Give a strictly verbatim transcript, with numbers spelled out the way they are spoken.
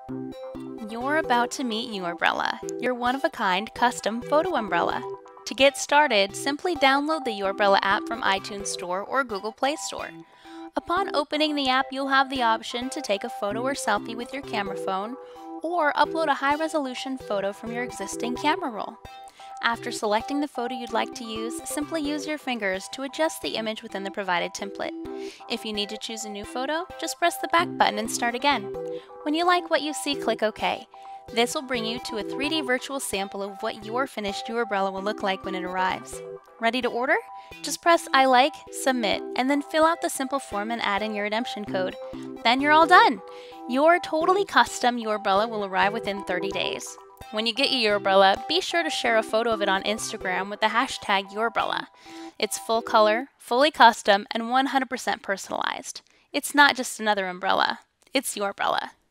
You're about to meet Umbrella, your one-of-a-kind custom photo umbrella. To get started, simply download the Umbrella app from iTunes Store or Google Play Store. Upon opening the app, you'll have the option to take a photo or selfie with your camera phone, or upload a high-resolution photo from your existing camera roll. After selecting the photo you'd like to use, simply use your fingers to adjust the image within the provided template. If you need to choose a new photo, just press the back button and start again. When you like what you see, click OK. This will bring you to a three D virtual sample of what your finished umbrella will look like when it arrives. Ready to order? Just press I like, submit, and then fill out the simple form and add in your redemption code. Then you're all done! Your totally custom umbrella will arrive within thirty days. When you get your umbrella, be sure to share a photo of it on Instagram with the hashtag Umbrella. It's full color, fully custom, and one hundred percent personalized. It's not just another umbrella, it's your umbrella.